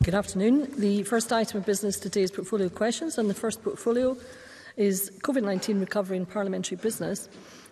Good afternoon. The first item of business today is portfolio questions, and the first portfolio is COVID-19 recovery and parliamentary business.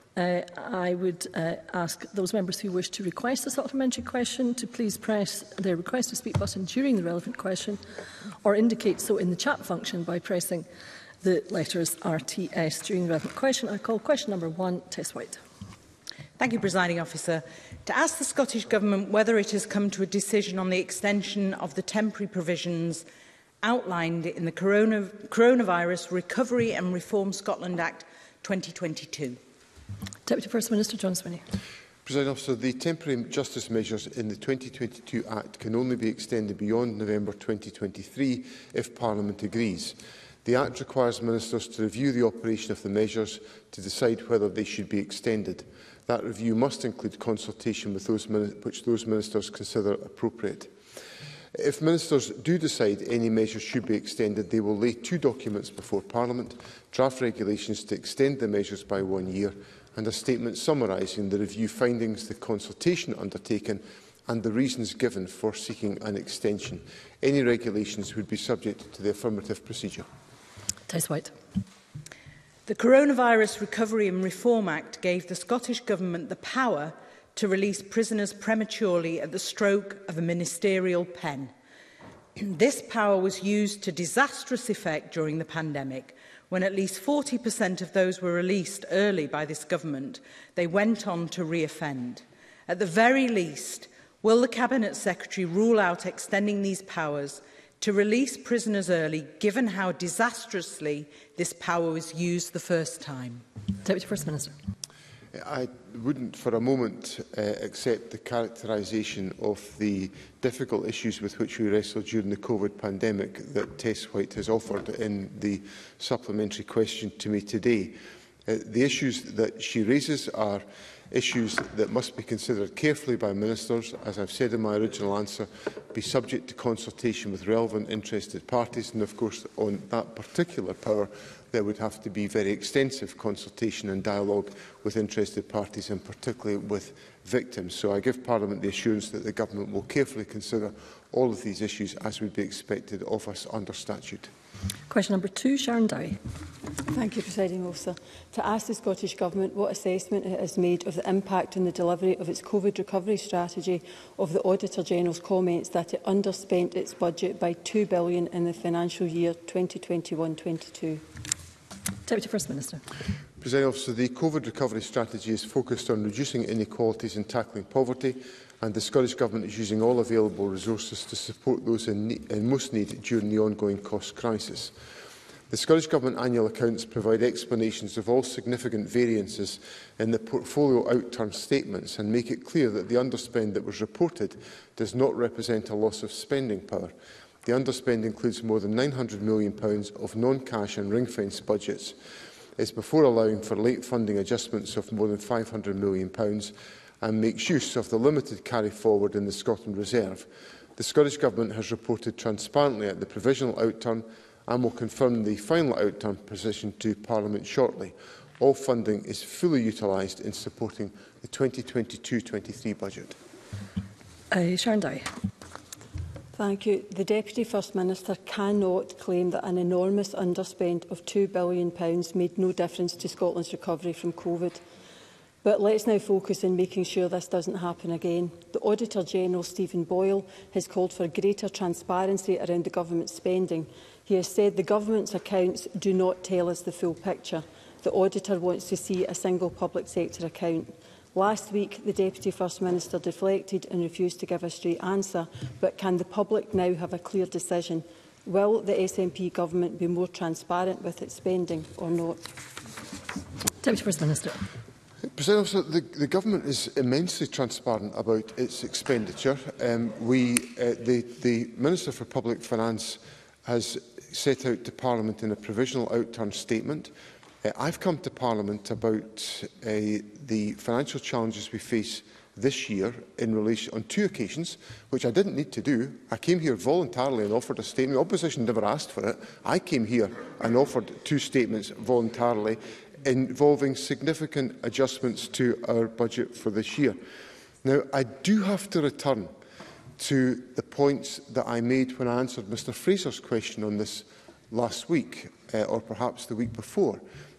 I would ask those members who wish to request a supplementary question to please press their request to speak button during the relevant question, or indicate so in the chat function by pressing the letters RTS during the relevant question. I call question number 1, Tess White. Thank you, Presiding Officer. To ask the Scottish Government whether it has come to a decision on the extension of the temporary provisions outlined in the Coronavirus Recovery and Reform Scotland Act 2022. Deputy First Minister John Swinney. Presiding Officer, the temporary justice measures in the 2022 Act can only be extended beyond November 2023 if Parliament agrees. The Act requires Ministers to review the operation of the measures to decide whether they should be extended. That review must include consultation with which those Ministers consider appropriate. If Ministers do decide any measures should be extended, they will lay 2 documents before Parliament: draft regulations to extend the measures by 1 year and a statement summarising the review findings, the consultation undertaken and the reasons given for seeking an extension. Any regulations would be subject to the affirmative procedure. Tess White. The Coronavirus Recovery and Reform Act gave the Scottish Government the power to release prisoners prematurely at the stroke of a ministerial pen. This power was used to disastrous effect during the pandemic, when at least 40% of those were released early by this government. They went on to reoffend. At the very least, will the Cabinet Secretary rule out extending these powers to release prisoners early, given how disastrously this power was used the first time? Deputy First Minister. I wouldn't for a moment accept the characterisation of the difficult issues with which we wrestled during the COVID pandemic that Tess White has offered in the supplementary question to me today. The issues that she raises are issues that must be considered carefully by Ministers, as I've said in my original answer, be subject to consultation with relevant interested parties, and of course on that particular power there would have to be very extensive consultation and dialogue with interested parties, and particularly with victims. So I give Parliament the assurance that the Government will carefully consider all of these issues as would be expected of us under statute. Question number 2, Sharon Dowie. Thank you, Presiding Officer. To ask the Scottish Government what assessment it has made of the impact on the delivery of its COVID recovery strategy of the Auditor-General's comments that it underspent its budget by £2 billion in the financial year 2021-22. Deputy First Minister. Presiding Officer, the COVID recovery strategy is focused on reducing inequalities and tackling poverty, and the Scottish Government is using all available resources to support those in most need during the ongoing cost crisis. The Scottish Government annual accounts provide explanations of all significant variances in the portfolio outturn statements and make it clear that the underspend that was reported does not represent a loss of spending power. The underspend includes more than £900 million of non-cash and ring-fence budgets. It's before allowing for late funding adjustments of more than £500 million and makes use of the limited carry-forward in the Scotland Reserve. The Scottish Government has reported transparently at the provisional outturn and will confirm the final outturn position to Parliament shortly. All funding is fully utilised in supporting the 2022-23 budget. Sharon Dowie. Thank you. The Deputy First Minister cannot claim that an enormous underspend of £2 billion made no difference to Scotland's recovery from COVID. But let's now focus on making sure this doesn't happen again. The Auditor-General, Stephen Boyle, has called for greater transparency around the Government's spending. He has said the Government's accounts do not tell us the full picture. The Auditor wants to see a single public sector account. Last week, the Deputy First Minister deflected and refused to give a straight answer, but can the public now have a clear decision? Will the SNP Government be more transparent with its spending or not? Deputy First Minister. President Officer, the Government is immensely transparent about its expenditure. The Minister for Public Finance has set out to Parliament in a provisional outturn statement. I've come to Parliament about the financial challenges we face this year in relation on 2 occasions, which I didn't need to do. I came here voluntarily and offered a statement. The opposition never asked for it. I came here and offered 2 statements voluntarily involving significant adjustments to our budget for this year. Now, I do have to return to the points that I made when I answered Mr Fraser's question on this last week, or perhaps the week before,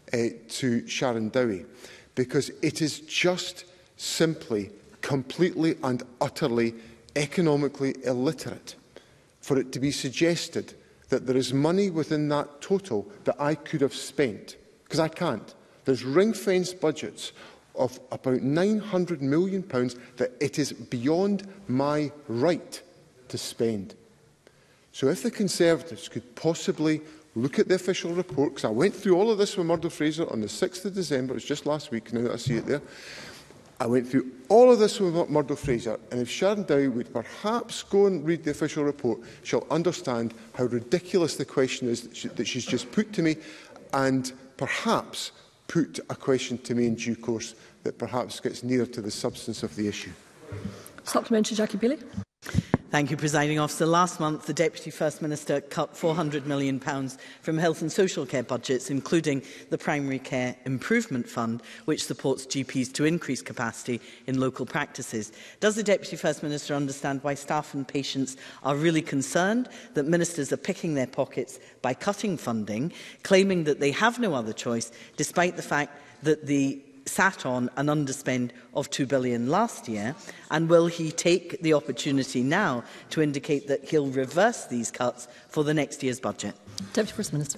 to Sharon Dowie, because it is just simply, completely and utterly economically illiterate for it to be suggested that there is money within that total that I could have spent, because I can't. There's ring-fenced budgets of about £900 million that it is beyond my right to spend. So if the Conservatives could possibly look at the official report, because I went through all of this with Murdo Fraser on the 6th of December, it's just last week now that I see it there, I went through all of this with Murdo Fraser, and if Sharon Dowie would perhaps go and read the official report, she'll understand how ridiculous the question is that she's just put to me, and perhaps put a question to me in due course that perhaps gets nearer to the substance of the issue. Supplementary, Jackie Bailey. Thank you, Presiding Officer. Last month, the Deputy First Minister cut £400 million from health and social care budgets, including the Primary Care Improvement Fund, which supports GPs to increase capacity in local practices. Does the Deputy First Minister understand why staff and patients are really concerned that ministers are picking their pockets by cutting funding, claiming that they have no other choice, despite the fact that the sat on an underspend of £2 billion last year, and will he take the opportunity now to indicate that he'll reverse these cuts for the next year's budget? Deputy First Minister.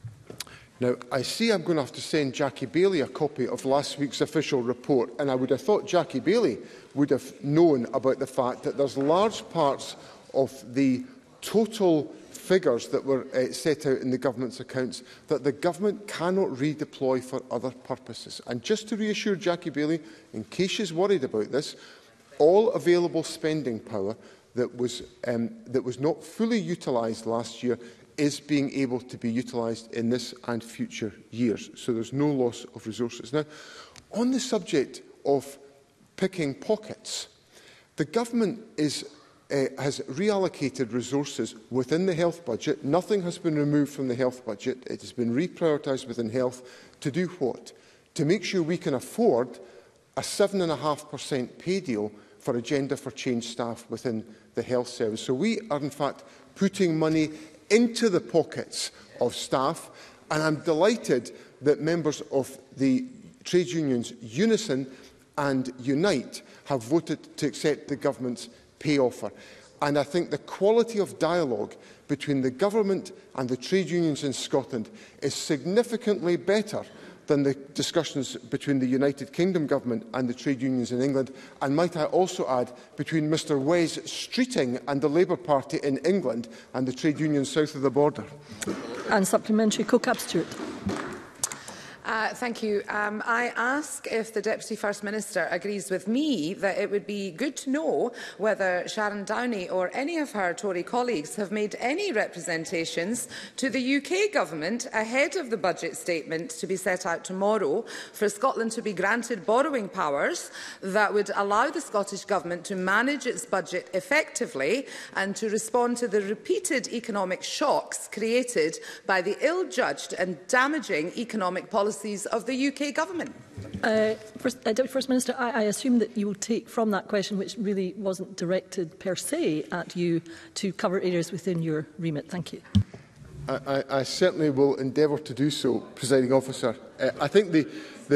Now, I see I'm going to have to send Jackie Bailey a copy of last week's official report, and I would have thought Jackie Bailey would have known about the fact that there's large parts of the total figures that were set out in the government's accounts that the government cannot redeploy for other purposes. And just to reassure Jackie Bailey, in case she's worried about this, all available spending power that was not fully utilised last year is being able to be utilised in this and future years. So there's no loss of resources. Now, on the subject of picking pockets, the government has reallocated resources within the health budget. Nothing has been removed from the health budget. It has been reprioritised within health to do what? To make sure we can afford a 7.5% pay deal for Agenda for Change staff within the health service. So we are in fact putting money into the pockets of staff, and I'm delighted that members of the trade unions Unison and Unite have voted to accept the government's pay offer. And I think the quality of dialogue between the government and the trade unions in Scotland is significantly better than the discussions between the United Kingdom government and the trade unions in England, and might I also add, between Mr Wes Streeting and the Labour Party in England and the trade unions south of the border. And supplementary, CoCab Stewart. Thank you. I ask if the Deputy First Minister agrees with me that it would be good to know whether Sharon Downey or any of her Tory colleagues have made any representations to the UK Government ahead of the budget statement to be set out tomorrow for Scotland to be granted borrowing powers that would allow the Scottish Government to manage its budget effectively and to respond to the repeated economic shocks created by the ill-judged and damaging economic policies of the UK Government. Deputy First Minister, I assume that you will take from that question, which really wasn't directed per se at you, to cover areas within your remit. Thank you. I certainly will endeavour to do so, Presiding Officer. I think the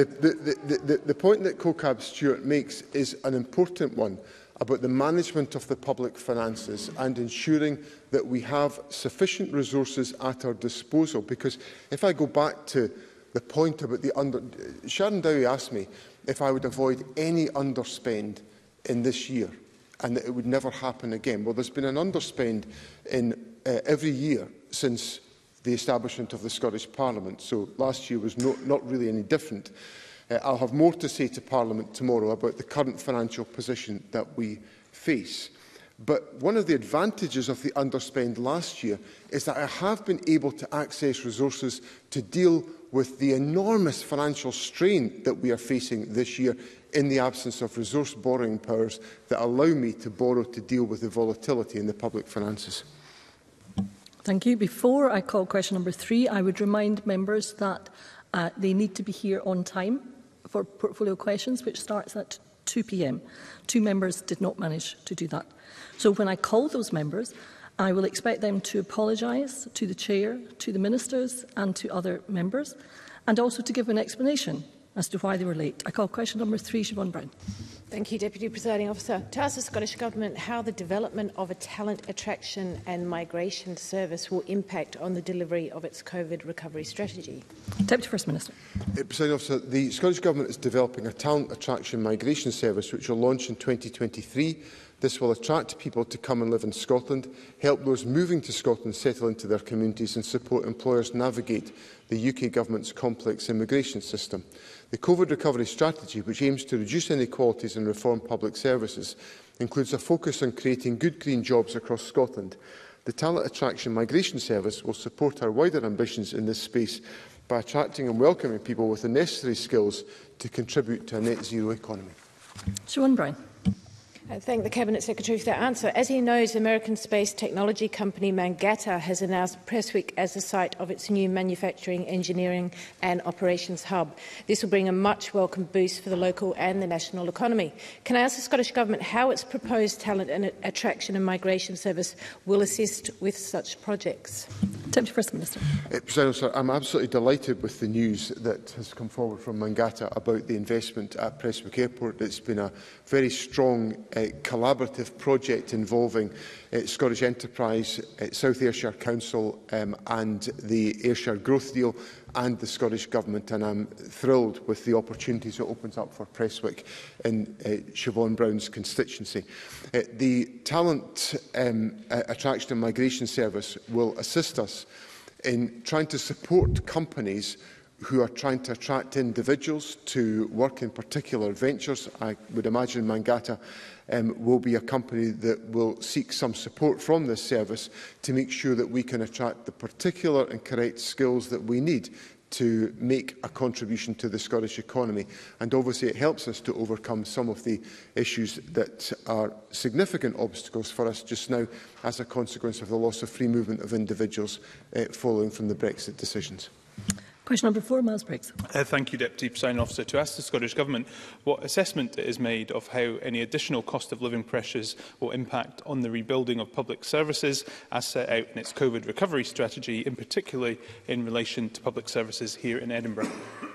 point that CoCab Stewart makes is an important one about the management of the public finances and ensuring that we have sufficient resources at our disposal. Because if I go back to the point about Sharon Dowie asked me if I would avoid any underspend in this year and that it would never happen again. Well, there's been an underspend in every year since the establishment of the Scottish Parliament, so last year was not really any different. I'll have more to say to Parliament tomorrow about the current financial position that we face. But one of the advantages of the underspend last year is that I have been able to access resources to deal with the enormous financial strain that we are facing this year in the absence of resource borrowing powers that allow me to borrow to deal with the volatility in the public finances. Thank you. Before I call question number 3, I would remind members that they need to be here on time for portfolio questions, which starts at 2 p.m. 2 members did not manage to do that. So when I call those members, I will expect them to apologise to the Chair, to the Ministers and to other members, and also to give an explanation as to why they were late. I call question number 3, Siobhan Brown. Thank you, Deputy Presiding Officer. To ask the Scottish Government how the development of a talent attraction and migration service will impact on the delivery of its COVID recovery strategy. Deputy First Minister. Presiding Officer, the Scottish Government is developing a talent attraction migration service which will launch in 2023. This will attract people to come and live in Scotland, help those moving to Scotland settle into their communities and support employers navigate the UK Government's complex immigration system. The COVID recovery strategy, which aims to reduce inequalities and reform public services, includes a focus on creating good green jobs across Scotland. The Talent Attraction Migration Service will support our wider ambitions in this space by attracting and welcoming people with the necessary skills to contribute to a net zero economy. Siobhan Brown. I thank the Cabinet Secretary for that answer. As he knows, American space technology company Mangata has announced Prestwick as the site of its new manufacturing, engineering and operations hub. This will bring a much welcome boost for the local and the national economy. Can I ask the Scottish Government how its proposed talent and attraction and migration service will assist with such projects? Deputy First Minister. I'm absolutely delighted with the news that has come forward from Mangata about the investment at Prestwick Airport. It's been a very strong collaborative project involving Scottish Enterprise, South Ayrshire Council and the Ayrshire Growth Deal and the Scottish Government, and I'm thrilled with the opportunities it opens up for Prestwick in Siobhan Brown's constituency. The Talent Attraction and Migration Service will assist us in trying to support companies who are trying to attract individuals to work in particular ventures. I would imagine Mangata will be a company that will seek some support from this service to make sure that we can attract the particular and correct skills that we need to make a contribution to the Scottish economy. And obviously it helps us to overcome some of the issues that are significant obstacles for us just now as a consequence of the loss of free movement of individuals following from the Brexit decisions. Question number 4, Miles Briggs. Thank you, Deputy Presiding Officer. To ask the Scottish Government what assessment is made of how any additional cost of living pressures will impact on the rebuilding of public services as set out in its COVID recovery strategy, in particular in relation to public services here in Edinburgh.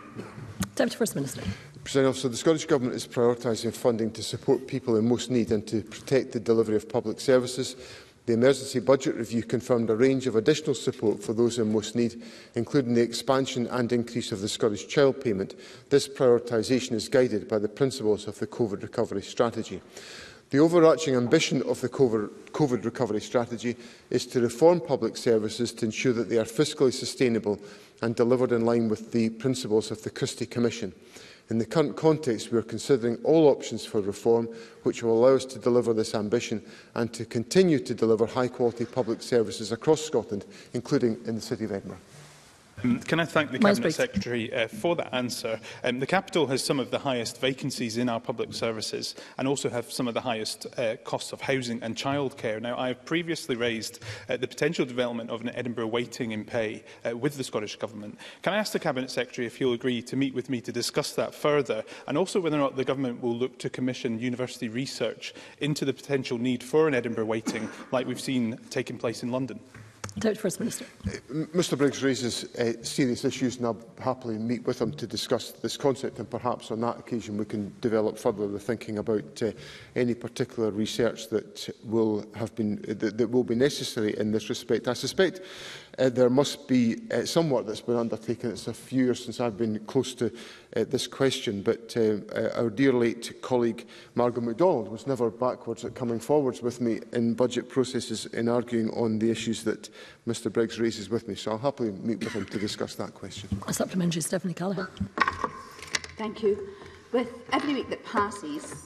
Deputy First Minister. Presiding Officer, the Scottish Government is prioritising funding to support people in most need and to protect the delivery of public services. The emergency budget review confirmed a range of additional support for those in most need, including the expansion and increase of the Scottish Child Payment. This prioritisation is guided by the principles of the COVID recovery strategy. The overarching ambition of the COVID recovery strategy is to reform public services to ensure that they are fiscally sustainable and delivered in line with the principles of the Christie Commission. In the current context, we are considering all options for reform which will allow us to deliver this ambition and to continue to deliver high-quality public services across Scotland, including in the City of Edinburgh. Can I thank the Cabinet Secretary for that answer? The capital has some of the highest vacancies in our public services and also have some of the highest costs of housing and childcare. Now, I have previously raised the potential development of an Edinburgh waiting in pay with the Scottish Government. Can I ask the Cabinet Secretary if he'll agree to meet with me to discuss that further, and also whether or not the Government will look to commission university research into the potential need for an Edinburgh waiting like we've seen taking place in London? Deputy First Minister. Mr Briggs raises serious issues, and I'll happily meet with him to discuss this concept, and perhaps on that occasion we can develop further the thinking about any particular research that will be necessary in this respect. I suspect there must be some work that's been undertaken. It's a few years since I've been close to this question, but our dear late colleague Margaret MacDonald was never backwards at coming forwards with me in budget processes in arguing on the issues that Mr Briggs raises with me, so I'll happily meet with him to discuss that question. A supplementary, Stephanie Callaghan. Thank you. With every week that passes,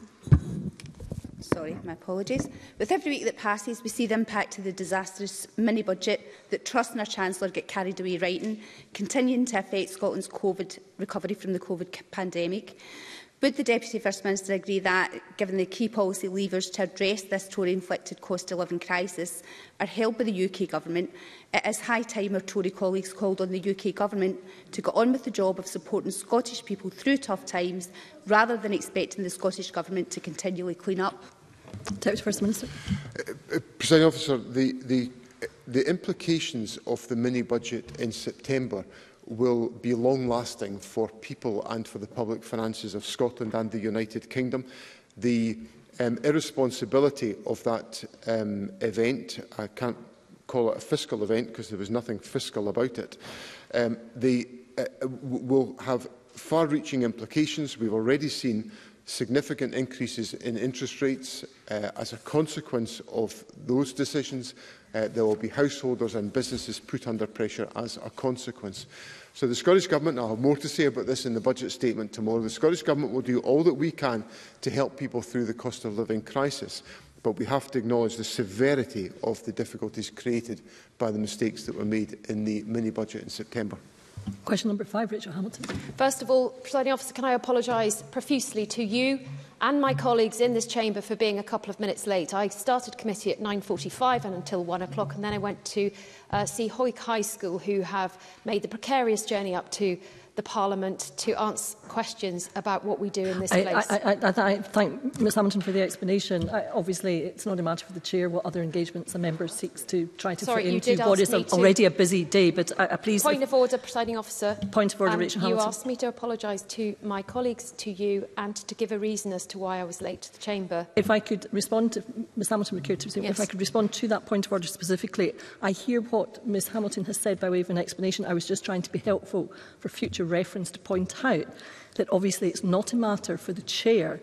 my apologies. With every week that passes, we see the impact of the disastrous mini-budget that Truss and our Chancellor get carried away writing, continuing to affect Scotland's COVID recovery from the COVID pandemic. Would the Deputy First Minister agree that, given the key policy levers to address this Tory-inflicted cost of living crisis are held by the UK Government, it is high time our Tory colleagues called on the UK Government to get on with the job of supporting Scottish people through tough times, rather than expecting the Scottish Government to continually clean up? Deputy First Minister. Presiding Officer, the implications of the mini-budget in September will be long-lasting for people and for the public finances of Scotland and the United Kingdom. The irresponsibility of that event, I can't call it a fiscal event because there was nothing fiscal about it, will have far-reaching implications. We've already seen significant increases in interest rates as a consequence of those decisions. There will be householders and businesses put under pressure as a consequence. So the Scottish Government, and I'll have more to say about this in the budget statement tomorrow, the Scottish Government will do all that we can to help people through the cost of living crisis. But we have to acknowledge the severity of the difficulties created by the mistakes that were made in the mini-budget in September. Question number 5, Rachel Hamilton. First of all, Presiding Officer, can I apologise profusely to you and my colleagues in this chamber for being a couple of minutes late. I started committee at 9:45 and until 1 o'clock, and then I went to see Hoyk High School, who have made the precarious journey up to the Parliament to answer questions about what we do in this place. I thank Ms Hamilton for the explanation. Obviously, it's not a matter for the Chair what other engagements a member seeks to try to fit into what is already a busy day. But please... Point of order, Presiding Officer. Point of order, Rachel Hamilton. You asked me to apologise to my colleagues, to you, and to give a reason as to why I was late to the Chamber. If I could respond to Ms Hamilton, yes. If I could respond to that point of order specifically, I hear what Ms Hamilton has said by way of an explanation. I was just trying to be helpful for future reference to point out that obviously it's not a matter for the Chair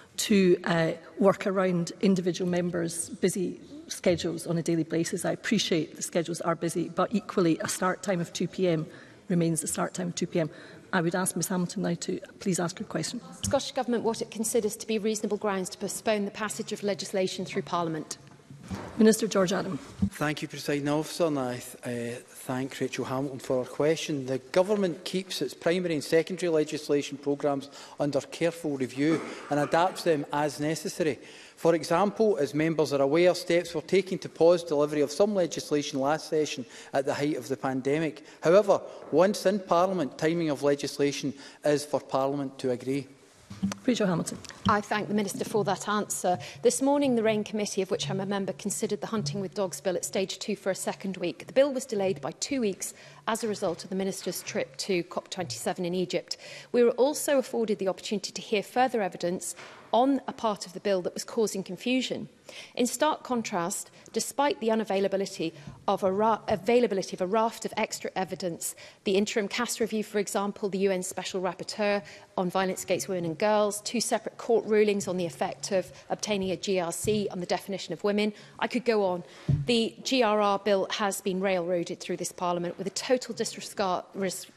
to work around individual members' busy schedules on a daily basis. I appreciate the schedules are busy, but equally a start time of 2 p.m. remains a start time of 2 p.m. I would ask Ms Hamilton now to please ask her question. The Scottish Government what it considers to be reasonable grounds to postpone the passage of legislation through Parliament. Minister George Adam. Thank you, Presiding Officer, and I thank Rachel Hamilton for her question. The Government keeps its primary and secondary legislation programmes under careful review and adapts them as necessary. For example, as members are aware, steps were taken to pause delivery of some legislation last session at the height of the pandemic. However, once in Parliament, timing of legislation is for Parliament to agree. Rachel Hamilton. I thank the Minister for that answer. This morning, the RAIN Committee, of which I'm a member, considered the Hunting with Dogs Bill at stage 2 for a second week. The bill was delayed by 2 weeks as a result of the Minister's trip to COP27 in Egypt. We were also afforded the opportunity to hear further evidence on a part of the bill that was causing confusion. In stark contrast, despite the unavailability of a raft of extra evidence, the interim CAS review, for example, the UN Special Rapporteur on violence against women and girls, 2 separate court rulings on the effect of obtaining a GRC on the definition of women. I could go on. The GRR bill has been railroaded through this Parliament with a total disregard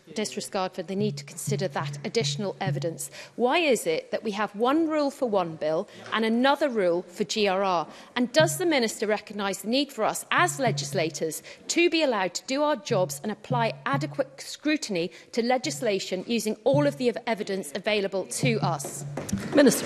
for the need to consider that additional evidence. Why is it that we have one rule for one bill and another rule for GRR? And does the Minister recognise the need for us as legislators to be allowed to do our jobs and apply adequate scrutiny to legislation using all of the evidence available to us? Minister.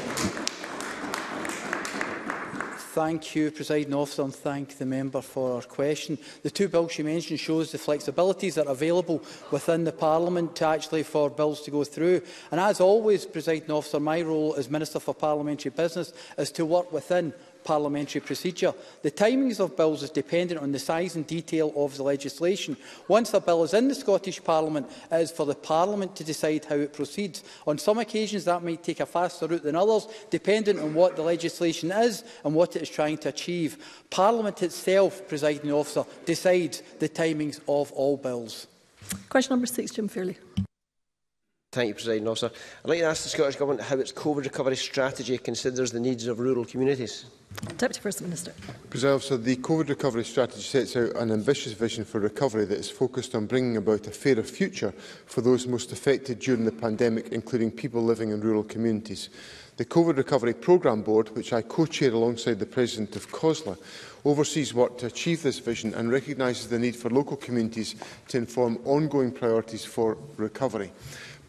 Thank you, Presiding Officer, and thank the member for her question. The 2 bills she mentioned shows the flexibilities that are available within the Parliament for bills to go through. And as always, Presiding Officer, my role as Minister for Parliamentary Business is to work within parliamentary procedure. The timings of bills is dependent on the size and detail of the legislation. Once a bill is in the Scottish Parliament, it is for the Parliament to decide how it proceeds. On some occasions that might take a faster route than others, dependent on what the legislation is and what it is trying to achieve. Parliament itself, Presiding Officer, decides the timings of all bills. Question number 6, Jim Fairley. Thank you, Presiding Officer. I'd like to ask the Scottish Government how its COVID recovery strategy considers the needs of rural communities. Deputy First Minister. Presiding Officer, the COVID recovery strategy sets out an ambitious vision for recovery that is focused on bringing about a fairer future for those most affected during the pandemic, including people living in rural communities. The COVID Recovery Programme Board, which I co-chair alongside the President of COSLA, oversees work to achieve this vision and recognises the need for local communities to inform ongoing priorities for recovery.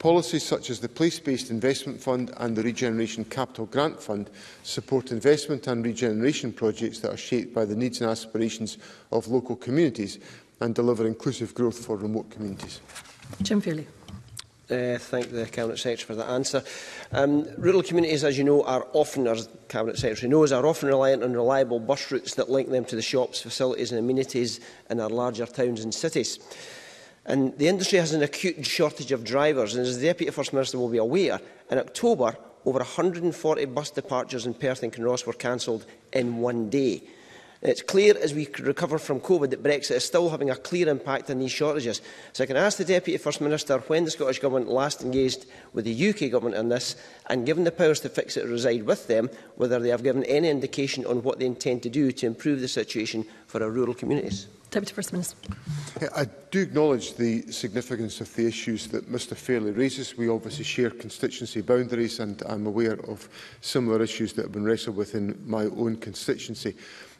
Policies such as the Place-Based Investment Fund and the Regeneration Capital Grant Fund support investment and regeneration projects that are shaped by the needs and aspirations of local communities and deliver inclusive growth for remote communities. Jim Fairley. Thank the Cabinet Secretary for that answer. Rural communities, as you know, are often, as the Cabinet Secretary knows, are often reliant on reliable bus routes that link them to the shops, facilities and amenities in our larger towns and cities. And the industry has an acute shortage of drivers, and as the Deputy First Minister will be aware, in October, over 140 bus departures in Perth and Kinross were cancelled in one day. It's clear as we recover from COVID that Brexit is still having a clear impact on these shortages. So I can ask the Deputy First Minister when the Scottish Government last engaged with the UK Government on this, and given the powers to fix it reside with them, whether they have given any indication on what they intend to do to improve the situation for our rural communities. Deputy First Minister. I do acknowledge the significance of the issues that Mr Fairley raises. We obviously share constituency boundaries, and I'm aware of similar issues that have been wrestled with in my own constituency.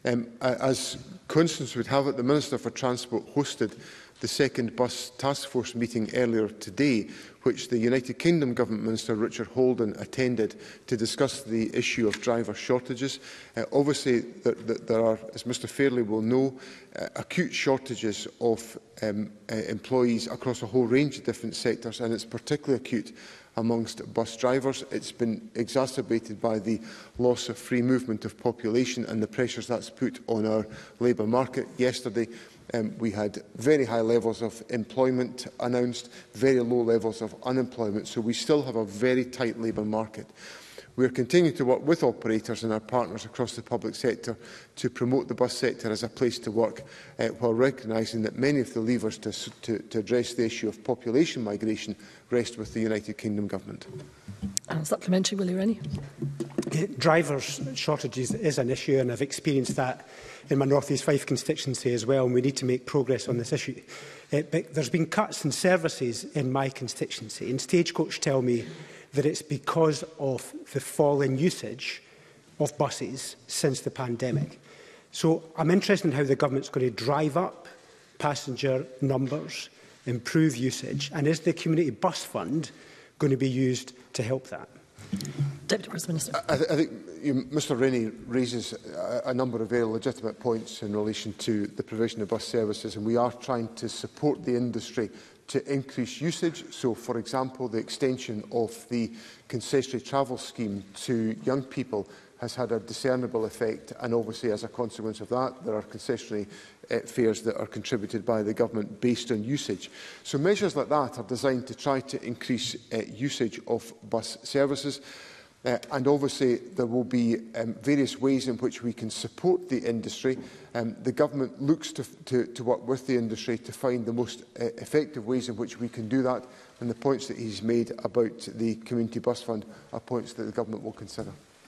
As Constance would have it, the Minister for Transport hosted the second bus task force meeting earlier today, which the United Kingdom Government Minister Richard Holden attended to discuss the issue of driver shortages. Obviously, there are, as Mr Fairley will know, acute shortages of employees across a whole range of different sectors, and it's particularly acute amongst bus drivers. It's been exacerbated by the loss of free movement of population and the pressures that's put on our labour market. Yesterday, we had very high levels of employment announced, very low levels of unemployment, so we still have a very tight labour market. We are continuing to work with operators and our partners across the public sector to promote the bus sector as a place to work, while recognising that many of the levers to address the issue of population migration rest with the United Kingdom Government. Supplementary, Willie Rennie. Drivers' shortages is an issue, and I've experienced that in my North East Fife constituency as well, and we need to make progress on this issue. But there's been cuts in services in my constituency, and Stagecoach tell me that it's because of the fall in usage of buses since the pandemic. So I'm interested in how the government's going to drive up passenger numbers, improve usage, and is the Community Bus Fund going to be used to help that? Deputy First Minister. I think Mr Rennie raises a number of very legitimate points in relation to the provision of bus services, and we are trying to support the industry to increase usage. So, for example, the extension of the concessionary travel scheme to young people has had a discernible effect, and obviously as a consequence of that there are concessionary fares that are contributed by the government based on usage. So measures like that are designed to try to increase usage of bus services. And obviously there will be various ways in which we can support the industry. The government looks to work with the industry to find the most effective ways in which we can do that, and the points that he's made about the Community Bus Fund are points that the government will consider.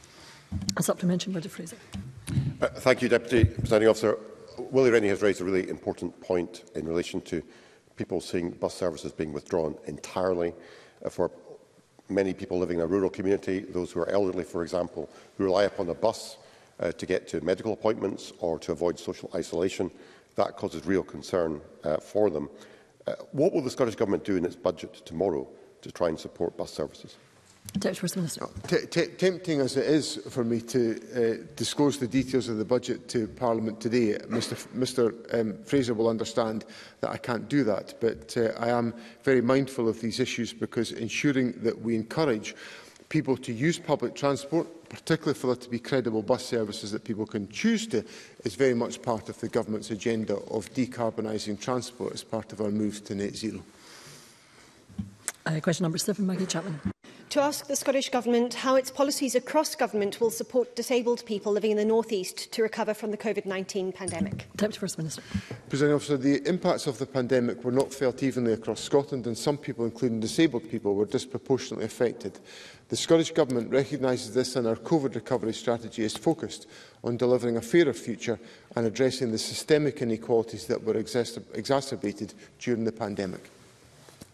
A supplementary, Roger Fraser. Thank you, Deputy Presiding Officer. Willie Rennie has raised a really important point in relation to people seeing bus services being withdrawn entirely for many people living in a rural community, those who are elderly, for example, who rely upon a bus to get to medical appointments or to avoid social isolation. That causes real concern for them. What will the Scottish Government do in its budget tomorrow to try and support bus services? Deputy First Minister. Tempting as it is for me to disclose the details of the budget to Parliament today, Mr Fraser will understand that I can't do that. But I am very mindful of these issues, because ensuring that we encourage people to use public transport, particularly for there to be credible bus services that people can choose to, is very much part of the Government's agenda of decarbonising transport as part of our moves to net zero. Question number 7, Maggie Chapman. To ask the Scottish Government how its policies across government will support disabled people living in the North East to recover from the COVID-19 pandemic. Deputy First Minister. Presiding Officer, the impacts of the pandemic were not felt evenly across Scotland, and some people, including disabled people, were disproportionately affected. The Scottish Government recognises this, and our COVID recovery strategy is focused on delivering a fairer future and addressing the systemic inequalities that were exacerbated during the pandemic.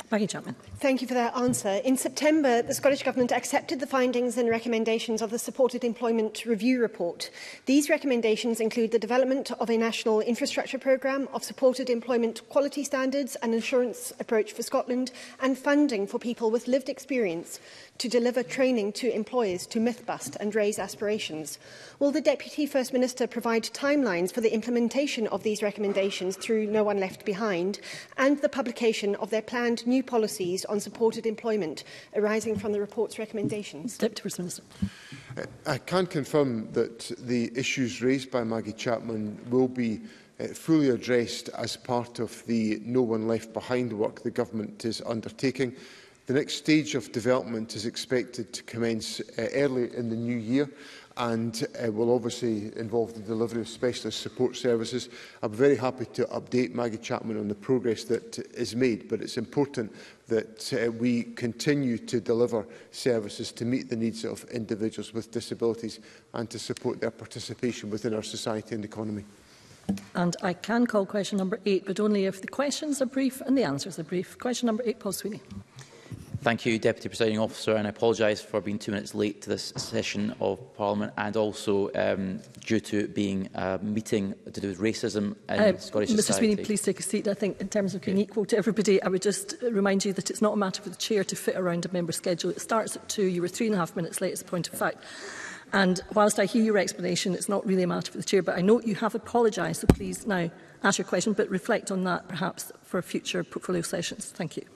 Maggie Chapman. Thank you for that answer. In September, the Scottish Government accepted the findings and recommendations of the Supported Employment Review Report. These recommendations include the development of a national infrastructure programme of supported employment quality standards and assurance approach for Scotland, and funding for people with lived experience to deliver training to employers to myth-bust and raise aspirations. Will the Deputy First Minister provide timelines for the implementation of these recommendations through No One Left Behind, and the publication of their planned new policies on supported employment arising from the report's recommendations? Deputy First Minister. I can confirm that the issues raised by Maggie Chapman will be fully addressed as part of the No One Left Behind work the Government is undertaking. The next stage of development is expected to commence early in the new year, and will obviously involve the delivery of specialist support services. I'm very happy to update Maggie Chapman on the progress that is made, but it's important that we continue to deliver services to meet the needs of individuals with disabilities and to support their participation within our society and economy. And I can call question number 8, but only if the questions are brief and the answers are brief. Question number 8, Paul Sweeney. Thank you, Deputy Presiding Officer, and I apologise for being 2 minutes late to this session of Parliament, and also due to it being a meeting to do with racism in Scottish society. Mr Sweeney, please take a seat. I think in terms of being equal to everybody, I would just remind you that it's not a matter for the Chair to fit around a member's schedule. It starts at 2. You were 3.5 minutes late, as a point of fact. And whilst I hear your explanation, it's not really a matter for the Chair, but I note you have apologised, so please now ask your question, but reflect on that perhaps for future portfolio sessions. Thank you.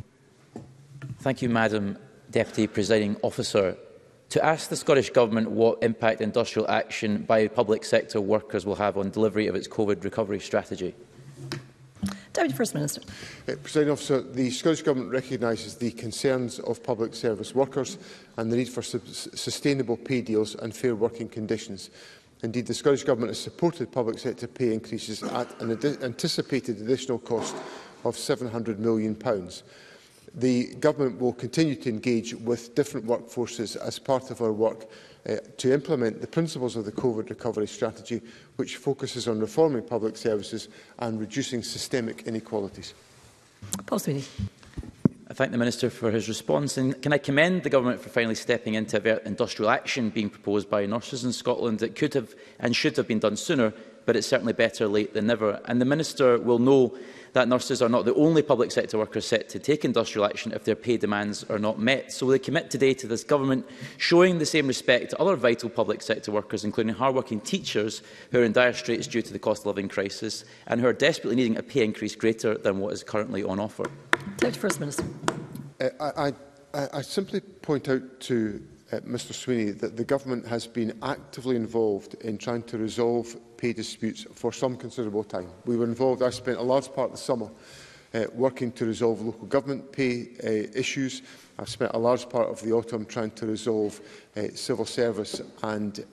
Thank you, Madam Deputy Presiding Officer. To ask the Scottish Government what impact industrial action by public sector workers will have on delivery of its COVID recovery strategy. Deputy First Minister. Presiding Officer, the Scottish Government recognises the concerns of public service workers and the need for sustainable pay deals and fair working conditions. Indeed, the Scottish Government has supported public sector pay increases at an anticipated additional cost of £700 million. The Government will continue to engage with different workforces as part of our work to implement the principles of the COVID recovery strategy, which focuses on reforming public services and reducing systemic inequalities. Paul Sweeney. I thank the Minister for his response, and can I commend the Government for finally stepping in to avert industrial action being proposed by nurses in Scotland. It could have and should have been done sooner, but it's certainly better late than never. And the Minister will know that nurses are not the only public sector workers set to take industrial action if their pay demands are not met. So will they commit today to this Government showing the same respect to other vital public sector workers, including hard-working teachers who are in dire straits due to the cost of living crisis and who are desperately needing a pay increase greater than what is currently on offer? Deputy First Minister. I simply point out to Mr Sweeney that the Government has been actively involved in trying to resolve pay disputes for some considerable time. We were involved, I spent a large part of the summer working to resolve local government pay issues. I've spent a large part of the autumn trying to resolve civil service and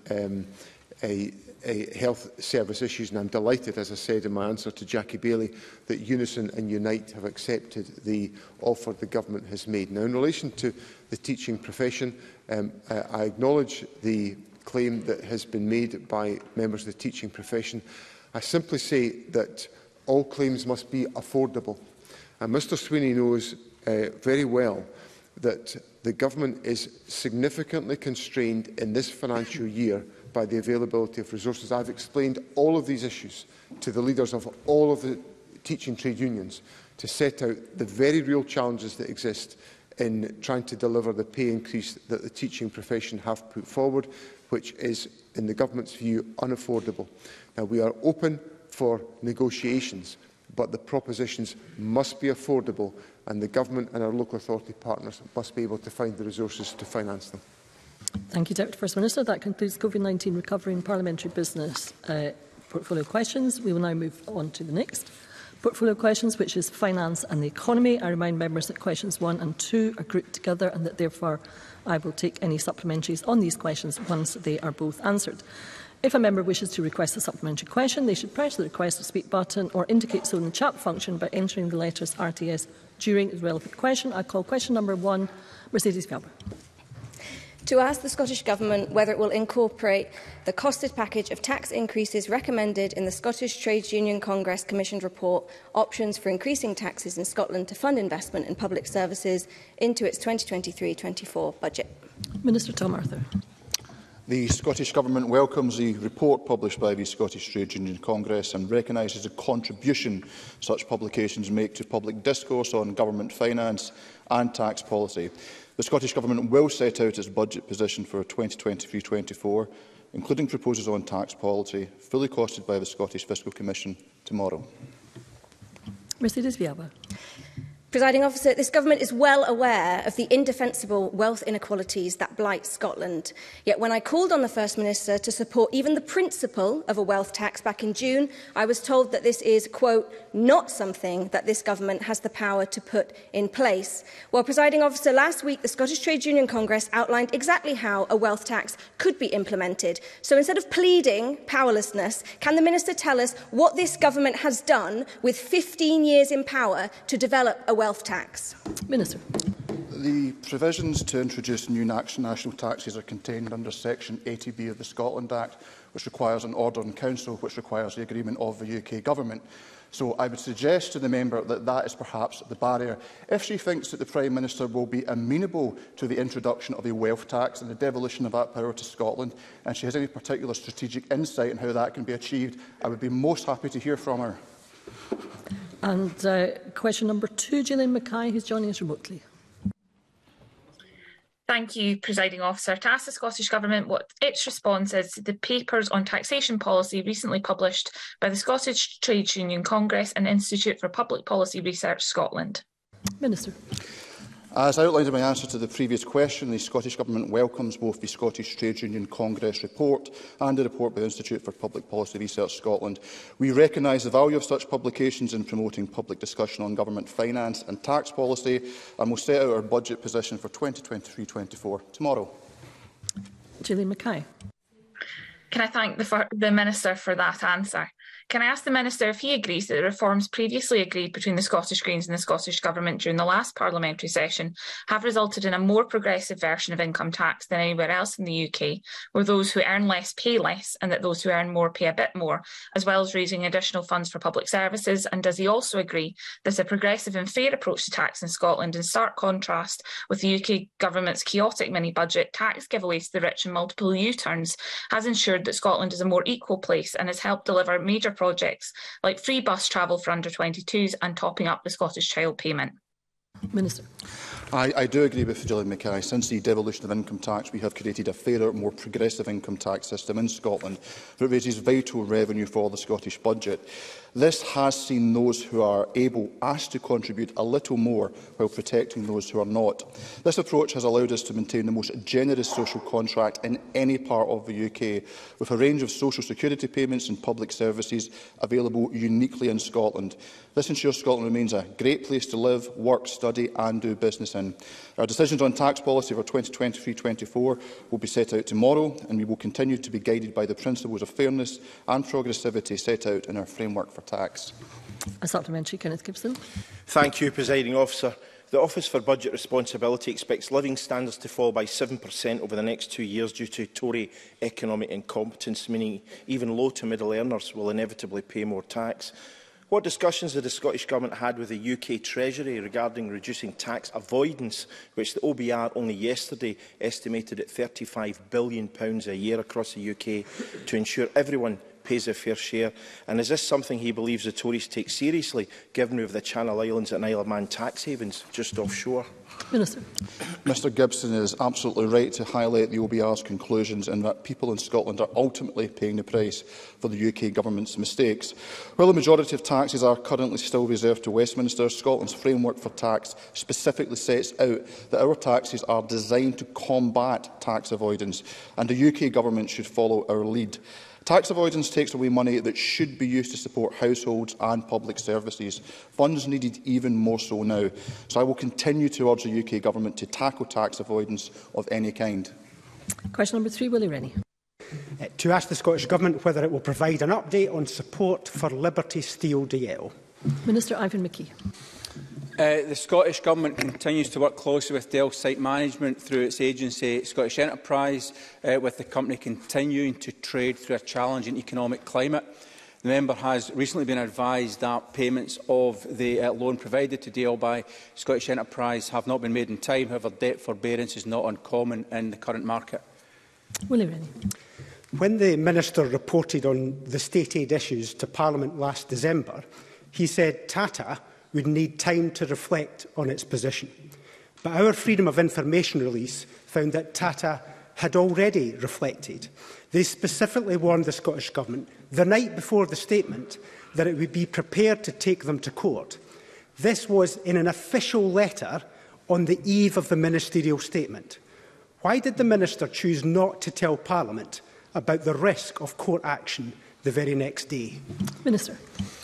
health service issues, and I'm delighted, as I said in my answer to Jackie Bailey, that Unison and Unite have accepted the offer the Government has made. Now, in relation to the teaching profession, I acknowledge the claim that has been made by members of the teaching profession. I simply say that all claims must be affordable. And Mr Sweeney knows very well that the Government is significantly constrained in this financial year by the availability of resources. I've explained all of these issues to the leaders of all of the teaching trade unions to set out the very real challenges that exist in trying to deliver the pay increase that the teaching profession have put forward, which is, in the Government's view, unaffordable. Now, we are open for negotiations, but the propositions must be affordable, and the Government and our local authority partners must be able to find the resources to finance them. Thank you, Deputy First Minister. That concludes COVID-19 recovery and parliamentary business portfolio questions. We will now move on to the next portfolio questions, which is finance and the economy. I remind members that questions 1 and 2 are grouped together, and that therefore I will take any supplementaries on these questions once they are both answered. If a member wishes to request a supplementary question, they should press the request to speak button or indicate so in the chat function by entering the letters RTS during the relevant question. I call question number 1, Mercedes Felber. to ask the Scottish Government whether it will incorporate the costed package of tax increases recommended in the Scottish Trades Union Congress commissioned report, Options for Increasing Taxes in Scotland to Fund Investment in Public Services, into its 2023-24 budget. Minister Tom Arthur. The Scottish Government welcomes the report published by the Scottish Trades Union Congress and recognises the contribution such publications make to public discourse on government finance and tax policy. The Scottish Government will set out its budget position for 2023-24, including proposals on tax policy, fully costed by the Scottish Fiscal Commission tomorrow. Mercedes Viaba. Presiding Officer, this Government is well aware of the indefensible wealth inequalities that blight Scotland. Yet when I called on the First Minister to support even the principle of a wealth tax back in June, I was told that this is, quote, not something that this Government has the power to put in place. Well, Presiding Officer, last week the Scottish Trades Union Congress outlined exactly how a wealth tax could be implemented. So instead of pleading powerlessness, can the Minister tell us what this Government has done with 15 years in power to develop a wealth tax? Minister. The provisions to introduce new national taxes are contained under Section 80B of the Scotland Act, which requires an order in Council, which requires the agreement of the UK Government. So I would suggest to the member that that is perhaps the barrier. If she thinks that the Prime Minister will be amenable to the introduction of a wealth tax and the devolution of that power to Scotland, and she has any particular strategic insight on how that can be achieved, I would be most happy to hear from her. And question number 2, Gillian Mackay, who's joining us remotely. Thank you, Presiding Officer. To ask the Scottish Government what its response is to the papers on taxation policy recently published by the Scottish Trades Union Congress and Institute for Public Policy Research Scotland. Minister. As outlined in my answer to the previous question, the Scottish Government welcomes both the Scottish Trades Union Congress report and the report by the Institute for Public Policy Research Scotland. We recognise the value of such publications in promoting public discussion on government finance and tax policy, and will set out our budget position for 2023-24 tomorrow. Gillian Mackay. Can I thank the Minister for that answer? Can I ask the Minister if he agrees that the reforms previously agreed between the Scottish Greens and the Scottish Government during the last parliamentary session have resulted in a more progressive version of income tax than anywhere else in the UK, where those who earn less pay less and that those who earn more pay a bit more, as well as raising additional funds for public services? And does he also agree that a progressive and fair approach to tax in Scotland, in stark contrast with the UK Government's chaotic mini-budget tax giveaways to the rich and multiple U-turns, has ensured that Scotland is a more equal place and has helped deliver major projects like free bus travel for under-22s and topping up the Scottish Child Payment? Minister. I do agree with Gillian Mackay. Since the devolution of income tax, we have created a fairer, more progressive income tax system in Scotland that raises vital revenue for the Scottish budget. This has seen those who are able asked to contribute a little more while protecting those who are not. This approach has allowed us to maintain the most generous social contract in any part of the UK, with a range of social security payments and public services available uniquely in Scotland. This ensures Scotland remains a great place to live, work, study and do business in. Our decisions on tax policy for 2023-24 will be set out tomorrow, and we will continue to be guided by the principles of fairness and progressivity set out in our framework for tax. A supplementary, Kenneth Gibson. Thank you, Presiding Officer. The Office for Budget Responsibility expects living standards to fall by 7% over the next 2 years due to Tory economic incompetence, meaning even low to middle earners will inevitably pay more tax. What discussions has the Scottish Government had with the UK Treasury regarding reducing tax avoidance, which the OBR only yesterday estimated at £35 billion a year across the UK, to ensure everyone pays a fair share? And is this something he believes the Tories take seriously, given we have the Channel Islands and Isle of Man tax havens just offshore? Minister. Mr Gibson is absolutely right to highlight the OBR's conclusions and that people in Scotland are ultimately paying the price for the UK Government's mistakes. While the majority of taxes are currently still reserved to Westminster, Scotland's framework for tax specifically sets out that our taxes are designed to combat tax avoidance, and the UK Government should follow our lead. Tax avoidance takes away money that should be used to support households and public services, funds needed even more so now. So I will continue to urge the UK Government to tackle tax avoidance of any kind. Question number 3, Willie Rennie. To ask the Scottish Government whether it will provide an update on support for Liberty Steel DL. Minister Ivan McKee. The Scottish Government continues to work closely with Dell Site Management through its agency Scottish Enterprise, with the company continuing to trade through a challenging economic climate. The member has recently been advised that payments of the loan provided to Dell by Scottish Enterprise have not been made in time. However, debt forbearance is not uncommon in the current market. Willie Rennie. When the Minister reported on the state aid issues to Parliament last December, he said Tata would need time to reflect on its position. But our Freedom of Information release found that Tata had already reflected. They specifically warned the Scottish Government the night before the statement that it would be prepared to take them to court. This was in an official letter on the eve of the ministerial statement. Why did the Minister choose not to tell Parliament about the risk of court action the very next day? Minister.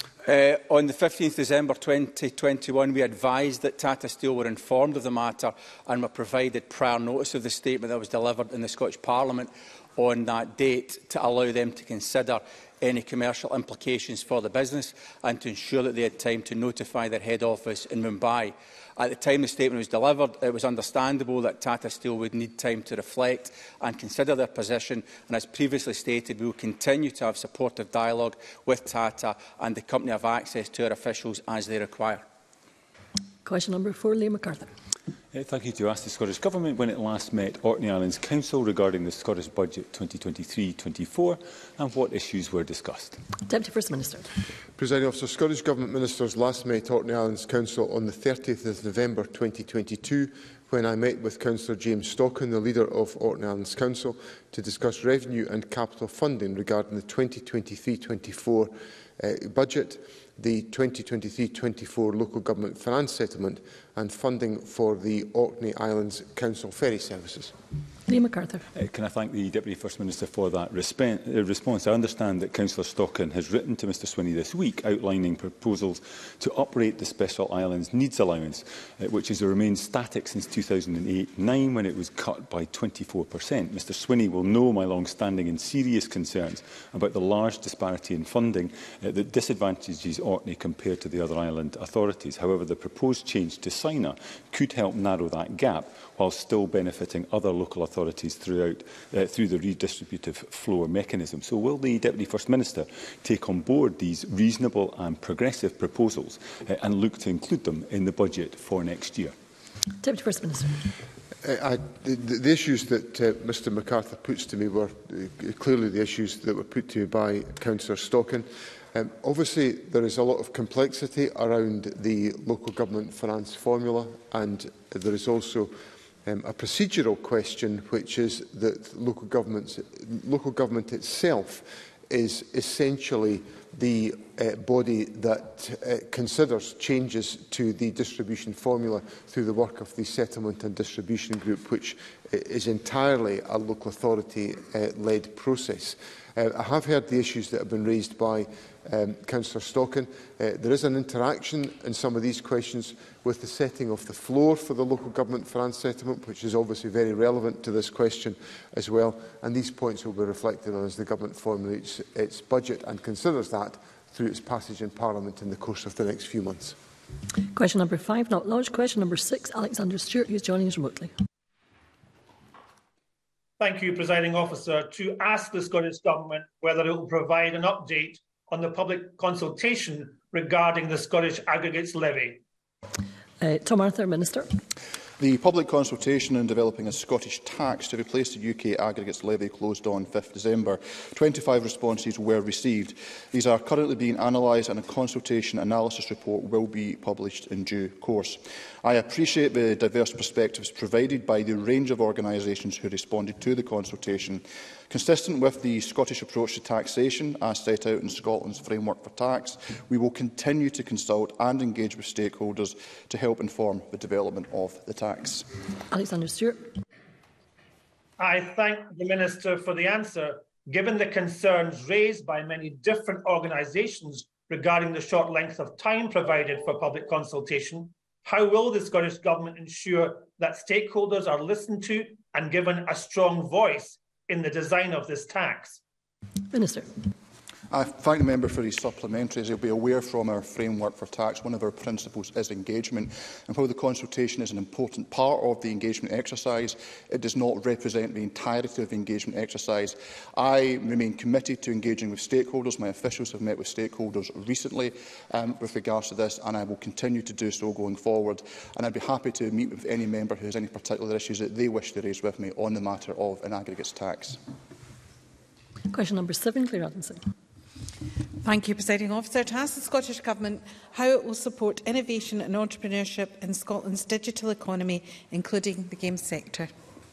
On the 15th December 2021, we advised that Tata Steel were informed of the matter and were provided prior notice of the statement that was delivered in the Scottish Parliament on that date to allow them to consider any commercial implications for the business and to ensure that they had time to notify their head office in Mumbai. At the time the statement was delivered, it was understandable that Tata Steel would need time to reflect and consider their position, and as previously stated, we will continue to have supportive dialogue with Tata, and the company have access to our officials as they require. Question number 4, Liam MacArthur. Thank you. To ask the Scottish Government when it last met Orkney Islands Council regarding the Scottish Budget 2023-24 and what issues were discussed. Deputy First Minister. Presiding Officer, Scottish Government Ministers last met Orkney Islands Council on the 30th of November 2022 when I met with Councillor James Stockan, the leader of Orkney Islands Council, to discuss revenue and capital funding regarding the 2023-24 budget, the 2023-24 local government finance settlement and funding for the Orkney Islands Council ferry services. Liam MacArthur. Can I thank the Deputy First Minister for that response? I understand that Councillor Stockan has written to Mr Swinney this week outlining proposals to uprate the Special Islands Needs Allowance, which has remained static since 2008-9 when it was cut by 24%. Mr Swinney will know my long-standing and serious concerns about the large disparity in funding that disadvantages Orkney compared to the other island authorities. However, the proposed change to SINA could help narrow that gap while still benefiting other local authorities through the redistributive floor mechanism. So will the Deputy First Minister take on board these reasonable and progressive proposals and look to include them in the budget for next year? Deputy First Minister. The issues that Mr MacArthur puts to me were clearly the issues that were put to me by Councillor Stockan. Obviously, there is a lot of complexity around the local government finance formula, and there is also a procedural question, which is that local government itself is essentially the body that considers changes to the distribution formula through the work of the Settlement and Distribution Group, which is entirely a local authority-led process. I have heard the issues that have been raised by Councillor Stockan. There is an interaction in some of these questions with the setting of the floor for the local government finance settlement, which is obviously very relevant to this question as well. And these points will be reflected on as the government formulates its budget and considers that through its passage in Parliament in the course of the next few months. Question number 5, not lodged. Question number 6, Alexander Stewart, who is joining us remotely. Thank you, Presiding Officer. To ask the Scottish Government whether it will provide an update on the public consultation regarding the Scottish Aggregates Levy. Tom Arthur, Minister. The public consultation in developing a Scottish tax to replace the UK Aggregates Levy closed on 5 December. 25 responses were received. These are currently being analysed and a consultation analysis report will be published in due course. I appreciate the diverse perspectives provided by the range of organisations who responded to the consultation. Consistent with the Scottish approach to taxation, as set out in Scotland's Framework for Tax, we will continue to consult and engage with stakeholders to help inform the development of the tax. Alexander Stewart. I thank the Minister for the answer. Given the concerns raised by many different organisations regarding the short length of time provided for public consultation, how will the Scottish Government ensure that stakeholders are listened to and given a strong voice in the design of this tax? Minister. I thank the member for his supplementary. As he'll be aware from our framework for tax, one of our principles is engagement. And while the consultation is an important part of the engagement exercise, it does not represent the entirety of the engagement exercise. I remain committed to engaging with stakeholders. My officials have met with stakeholders recently with regards to this, and I will continue to do so going forward. And I'd be happy to meet with any member who has any particular issues that they wish to raise with me on the matter of an aggregates tax. Question number 7, Claire Adamson. Thank you, Presiding Officer. To ask the Scottish Government how it will support innovation and entrepreneurship in Scotland's digital economy, including the games sector.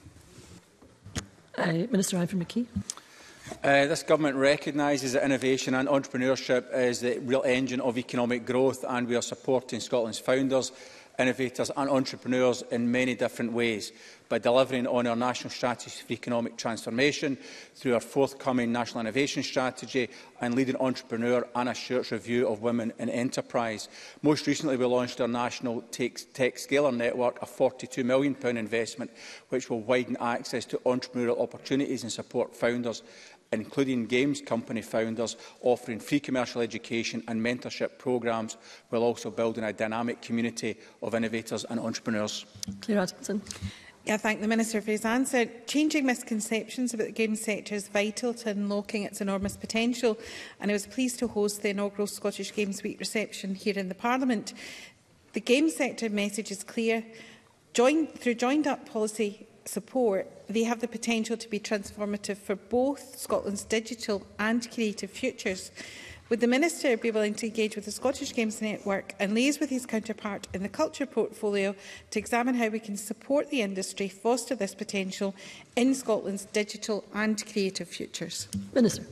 Minister Ivan McKee. This Government recognises that innovation and entrepreneurship is the real engine of economic growth, and we are supporting Scotland's founders, innovators and entrepreneurs in many different ways by delivering on our National Strategy for Economic Transformation through our forthcoming National Innovation Strategy and leading entrepreneur Anna Stewart's review of women in enterprise. Most recently, we launched our National Tech Scaler Network, a £42 million investment which will widen access to entrepreneurial opportunities and support founders, including games company founders, offering free commercial education and mentorship programmes, while also building a dynamic community of innovators and entrepreneurs. Claire Atkinson. I thank the Minister for his answer. Changing misconceptions about the games sector is vital to unlocking its enormous potential, and I was pleased to host the inaugural Scottish Games Week reception here in the Parliament. The games sector message is clear. Through joined-up policy support, they have the potential to be transformative for both Scotland's digital and creative futures. Would the Minister be willing to engage with the Scottish Games Network and liaise with his counterpart in the culture portfolio to examine how we can support the industry foster this potential in Scotland's digital and creative futures? Minister.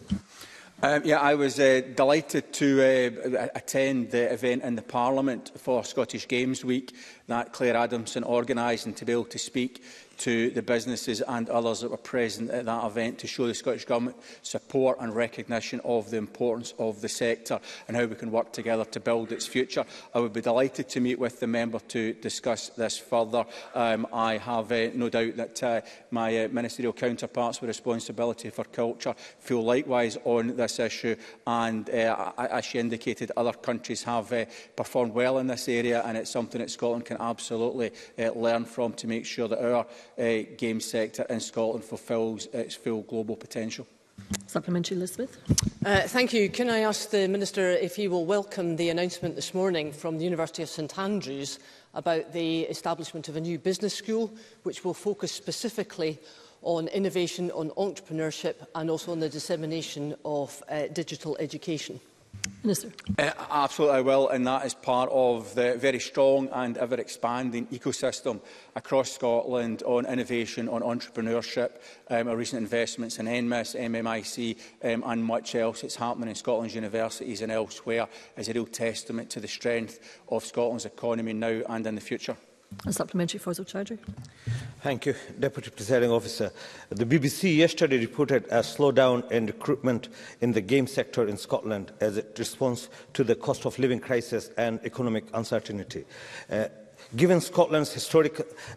I was delighted to attend the event in the Parliament for Scottish Games Week that Claire Adamson organised, and to be able to speak to the businesses and others that were present at that event to show the Scottish Government support and recognition of the importance of the sector and how we can work together to build its future. I would be delighted to meet with the member to discuss this further. I have no doubt that my ministerial counterparts with responsibility for culture feel likewise on this issue, and as she indicated, other countries have performed well in this area, and it's something that Scotland can absolutely learn from to make sure that our games sector in Scotland fulfils its full global potential. Supplementary, Elizabeth. Thank you. Can I ask the Minister if he will welcome the announcement this morning from the University of St Andrews about the establishment of a new business school which will focus specifically on innovation, on entrepreneurship and also on the dissemination of digital education? Minister. Absolutely, I will, and that is part of the very strong and ever-expanding ecosystem across Scotland on innovation, on entrepreneurship, our recent investments in NMIS, MMIC and much else that's happening in Scotland's universities and elsewhere is a real testament to the strength of Scotland's economy now and in the future. A supplementary, Faisal Chowdhury. Thank you, Deputy Presiding Officer. The BBC yesterday reported a slowdown in recruitment in the game sector in Scotland as it responds to the cost of living crisis and economic uncertainty. Given Scotland's historic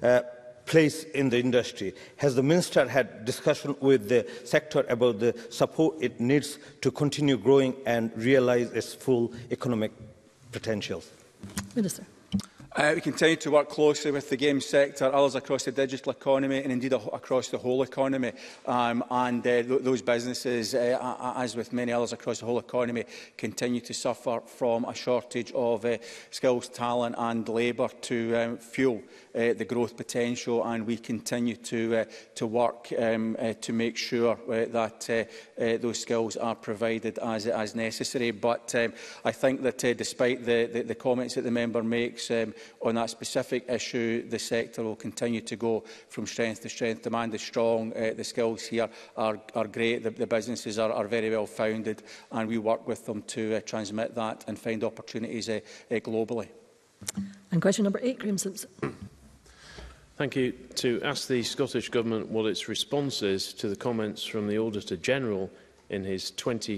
place in the industry, has the Minister had discussion with the sector about the support it needs to continue growing and realise its full economic potential? Minister. We continue to work closely with the games sector, others across the digital economy and indeed across the whole economy. Those businesses, as with many others across the whole economy, continue to suffer from a shortage of skills, talent and labour to fuel the growth potential, and we continue to work to make sure that those skills are provided as necessary. But I think that despite the comments that the member makes on that specific issue, the sector will continue to go from strength to strength. Demand is strong, the skills here are great, the businesses are very well founded, and we work with them to transmit that and find opportunities globally. And question number 8, Graham Simpson. Thank you. To ask the Scottish Government what its response is to the comments from the Auditor-General in his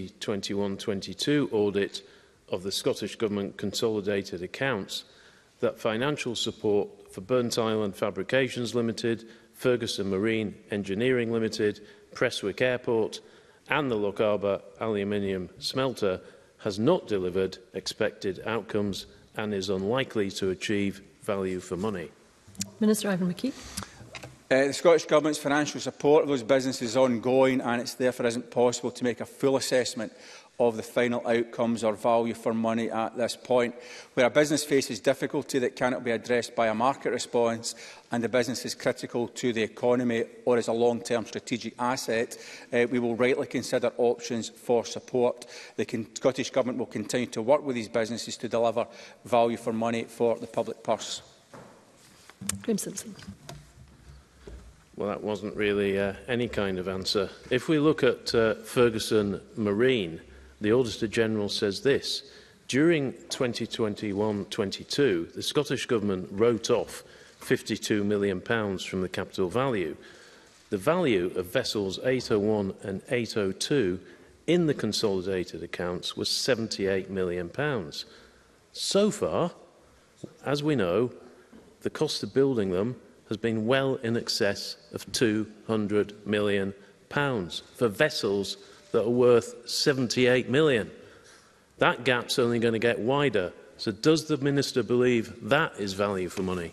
2021-22 audit of the Scottish Government consolidated accounts that financial support for Burnt Island Fabrications Limited, Ferguson Marine Engineering Limited, Prestwick Airport and the Lochaber aluminium smelter has not delivered expected outcomes and is unlikely to achieve value for money? Minister Ivan McKee. The Scottish Government's financial support of those businesses is ongoing, and it therefore isn't possible to make a full assessment of the final outcomes or value for money at this point. Where a business faces difficulty that cannot be addressed by a market response and the business is critical to the economy or is a long-term strategic asset, we will rightly consider options for support. The Scottish Government will continue to work with these businesses to deliver value for money for the public purse. Graeme Simpson. Well, that wasn't really any kind of answer. If we look at Ferguson Marine, the Auditor-General says this: during 2021-22, the Scottish Government wrote off £52 million from the capital value. The value of vessels 801 and 802 in the consolidated accounts was £78 million. So far, as we know, the cost of building them has been well in excess of £200 million for vessels that are worth £78 million. That gap's only going to get wider. So does the Minister believe that is value for money?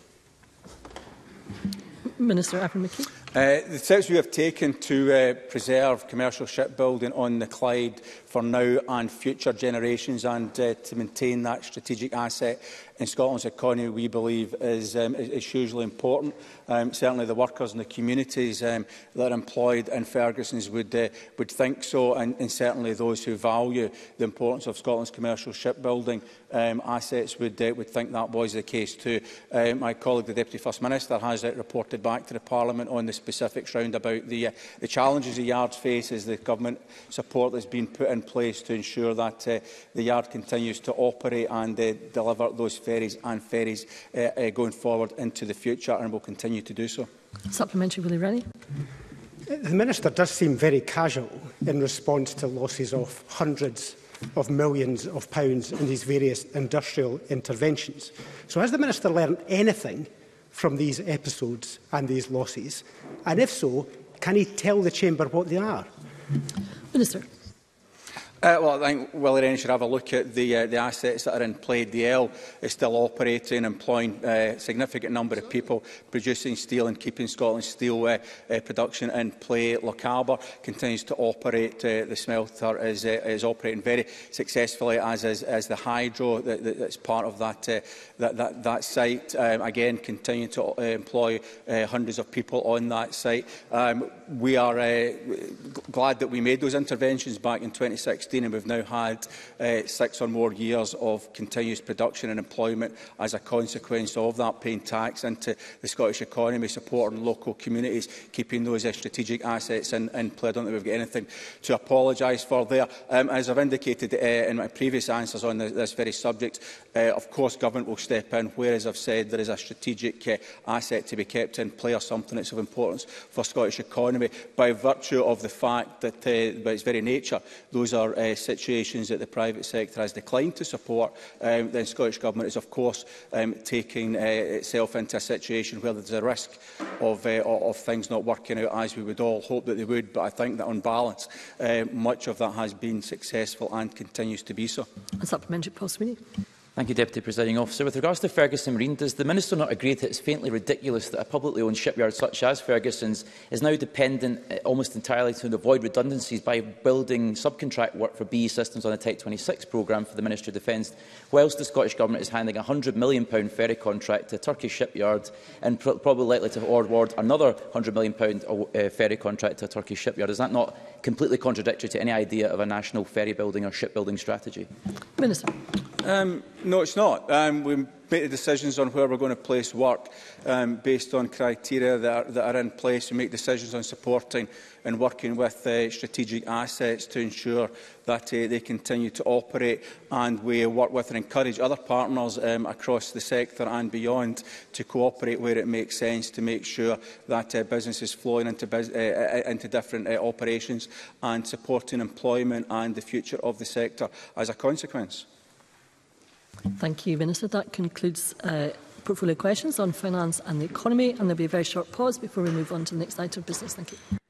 Minister Ivan McKee. The steps we have taken to preserve commercial shipbuilding on the Clyde for now and future generations, and to maintain that strategic asset in Scotland's economy, we believe is hugely important. Certainly the workers and the communities that are employed in Ferguson's would think so, and certainly those who value the importance of Scotland's commercial shipbuilding assets would think that was the case too. My colleague, the Deputy First Minister, has reported back to the Parliament on the specifics round about the challenges the yard faces, the government support that's been put in place to ensure that the yard continues to operate and deliver those ferries going forward into the future, and will continue to do so. Supplementary, Willie Rennie. The Minister does seem very casual in response to losses of hundreds of millions of pounds in these various industrial interventions. So has the Minister learned anything from these episodes and these losses? And if so, can he tell the Chamber what they are? Minister. Well, I think Willie Rennie should have a look at the assets that are in play. DL is still operating, employing a significant number of people, producing steel and keeping Scotland's steel production in play. Lochaber continues to operate. The smelter is operating very successfully, as is the hydro that's part of that site. Again, continuing to employ hundreds of people on that site. We are glad that we made those interventions back in 2016. And we've now had 6 or more years of continuous production and employment as a consequence of that, paying tax into the Scottish economy, supporting local communities, keeping those strategic assets in play. I don't think we've got anything to apologise for there. As I've indicated in my previous answers on this very subject, of course government will step in where, as I've said, there is a strategic asset to be kept in play or something that's of importance for Scottish economy, by virtue of the fact that, by its very nature, those are situations that the private sector has declined to support. Then Scottish Government is, of course, taking itself into a situation where there's a risk of things not working out as we would all hope that they would. But I think that on balance, much of that has been successful and continues to be so. A supplementary, Paul Sweeney. Thank you, Deputy Presiding Officer. With regards to Ferguson Marine, does the Minister not agree that it's faintly ridiculous that a publicly owned shipyard such as Ferguson's is now dependent almost entirely to avoid redundancies by building subcontract work for BAE Systems on the Type 26 programme for the Ministry of Defence, whilst the Scottish Government is handing a £100 million ferry contract to a Turkish shipyard and probably likely to award another £100 million ferry contract to a Turkish shipyard? Is that not completely contradictory to any idea of a national ferry building or shipbuilding strategy? Minister. No, it's not. We make the decisions on where we're going to place work based on criteria that are in place. We make decisions on supporting and working with strategic assets to ensure that they continue to operate, and we work with and encourage other partners across the sector and beyond to cooperate where it makes sense, to make sure that business is flowing into different operations and supporting employment and the future of the sector as a consequence. Thank you, Minister. That concludes portfolio questions on finance and the economy, and there will be a very short pause before we move on to the next item of business. Thank you.